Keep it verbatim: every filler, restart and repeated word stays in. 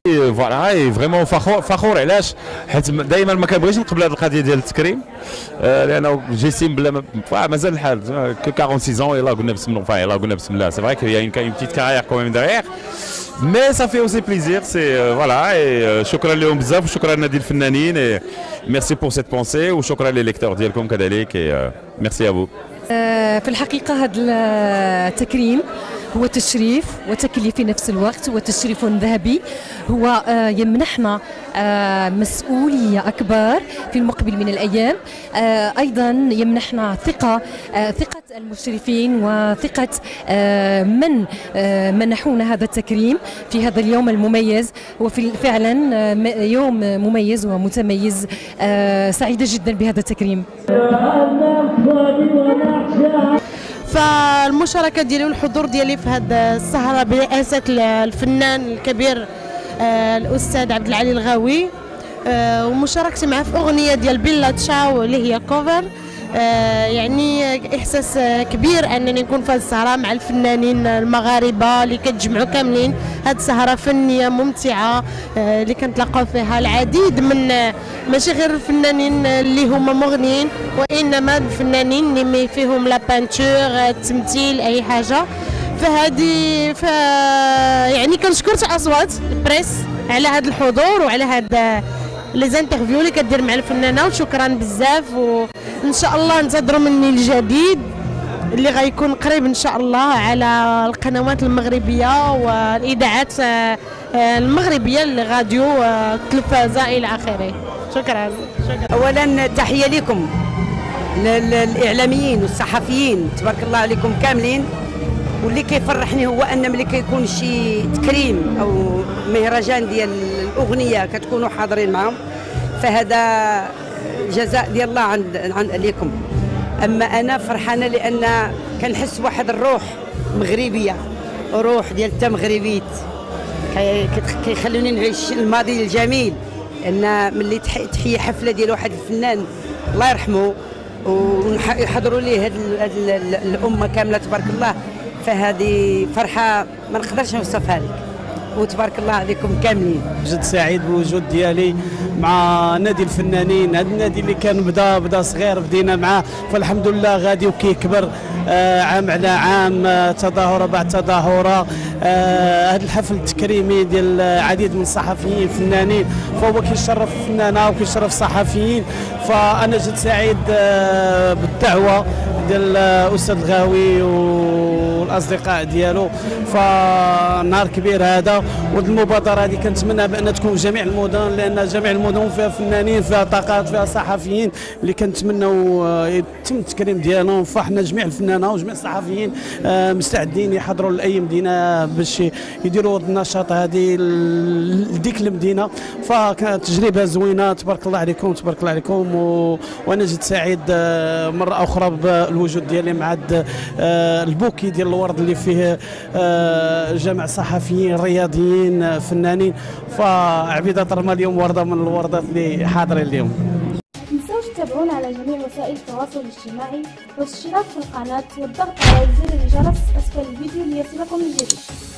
فوالا اي فريمون فخور فخور علاش؟ حيت دائما ما كنبغيش نقبل هذه القضيه ديال التكريم، آه لانه جيستيم بلا مازال الحال كو أربعة وأربعين يلاه قلنا بسم الله، enfin يلاه قلنا بسم الله، سي فري كو يا اون بتيت كارير كون ميم ديغيغ، مي سا في اوسي بليزير سي فوالا. اي شكرا لهم بزاف وشكرا لنادي الفنانين، اي ميرسي بور سيت بونسي وشكرا لي ليكتور ديالكم كذلك، اي ميرسي ابو. في الحقيقه هذا التكريم هو تشريف وتكليف في نفس الوقت، هو تشريف ذهبي، هو يمنحنا مسؤولية أكبر في المقبل من الأيام، أيضا يمنحنا ثقة ثقة المشرفين وثقة من منحونا هذا التكريم في هذا اليوم المميز. وفي فعلا يوم مميز ومتميز، سعيدة جدا بهذا التكريم. فالمشاركه ديالي والحضور ديالي في هذه السهره برئاسه الفنان الكبير الاستاذ عبد العالي الغاوي، ومشاركتي معه في اغنيه ديال بيلا تشاو اللي هي كوفر، يعني احساس كبير انني نكون في هذه السهره مع الفنانين المغاربه اللي كتجمعوا كاملين. هذه السهره فنيه ممتعه اللي كنتلاقاو فيها العديد من ماشي غير الفنانين اللي هما مغنيين، وانما الفنانين اللي فيهم لا بانتور التمثيل اي حاجه. فهذه ف يعني كنشكر اصوات البريس على هذا الحضور وعلى هذا لي زانترفيو اللي كدير مع الفنانه، وشكرا بزاف. وان شاء الله انتظروا مني الجديد اللي غيكون قريب ان شاء الله على القنوات المغربيه والاذاعات المغربيه الراديو التلفازه الى اخره. شكرا. شكرا. اولا تحيه لكم الاعلاميين والصحفيين، تبارك الله عليكم كاملين. واللي كيفرحني هو ان ملي كيكون شي تكريم او مهرجان ديال الاغنيه كتكونوا حاضرين معهم، فهذا جزاء ديال الله عند عند ليكم. اما انا فرحانه لان كنحس بواحد الروح مغربيه، روح ديال التمغربيت كيخلوني نعيش الماضي الجميل. ان ملي تحيي حفله ديال واحد الفنان الله يرحمه ويحضروا ليه هاد الامه كامله تبارك الله، فهذه فرحه ما نقدرش نوصفها لك، وتبارك الله عليكم كاملين. جد سعيد بالوجود ديالي مع نادي الفنانين. هذا النادي اللي كان بدا بدا صغير بدينا معاه، فالحمد لله غادي وكيكبر آه عام على عام، آه تظاهره بعد تظاهره. آه هذا الحفل التكريمي ديال عديد من الصحفيين الفنانين، فهو كيشرف الفنانه وكيشرف الصحفيين. فانا جد سعيد آه بالدعوه ديال الاستاذ الغاوي والاصدقاء ديالو، فنهار كبير هذا. وهذه المبادره هذه كنتمنى بان تكون في جميع المدن، لان جميع المدن فيها فنانين، فيها طاقات، فيها صحفيين اللي كنتمنوا يتم التكريم ديالهم. فاحنا جميع الفنانه وجميع الصحفيين مستعدين يحضروا لاي مدينه باش يديروا النشاط هذه لديك المدينه. فكانت تجربه زوينه، تبارك الله عليكم تبارك الله عليكم. و... وانا جد سعيد مره اخرى بالوجود ديالي مع البوكي ديال الورد اللي فيه جمع صحفيين رياضيين فنانين. فعبيده ترمى اليوم ورده من الوردات اللي حاضرين اليوم. ما تنسوش تتابعونا على جميع وسائل التواصل الاجتماعي والاشتراك في القناه والضغط على زر الجرس اسفل الفيديو ليصلكم الجديد.